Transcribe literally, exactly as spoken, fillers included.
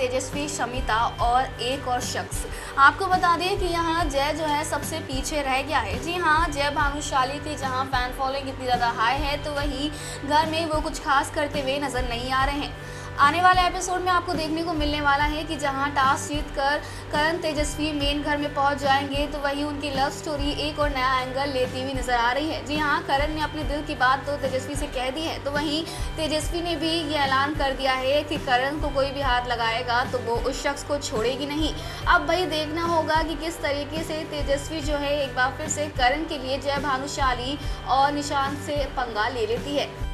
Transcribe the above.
तेजस्वी, शमिता और एक और शख्स। आपको बता दें कि यहाँ जय जो है सबसे पीछे रह गया है। जी हाँ, जय भानुशाली की जहाँ फैन फॉलोइंग इतनी ज़्यादा हाई है, तो वहीं घर में वो कुछ खास करते हुए नज़र नहीं आ रहे हैं। आने वाले एपिसोड में आपको देखने को मिलने वाला है कि जहां टास्क जीतकर करण तेजस्वी मेन घर में पहुंच जाएंगे, तो वहीं उनकी लव स्टोरी एक और नया एंगल लेती हुई नजर आ रही है। जी हां, करण ने अपने दिल की बात तो तेजस्वी से कह दी है, तो वहीं तेजस्वी ने भी ये ऐलान कर दिया है कि करण को कोई भी हाथ लगाएगा तो वो उस शख्स को छोड़ेगी नहीं। अब वही देखना होगा कि किस तरीके से तेजस्वी जो है एक बार फिर से करण के लिए जय भानुशाली और निशांत से पंगा ले लेती है।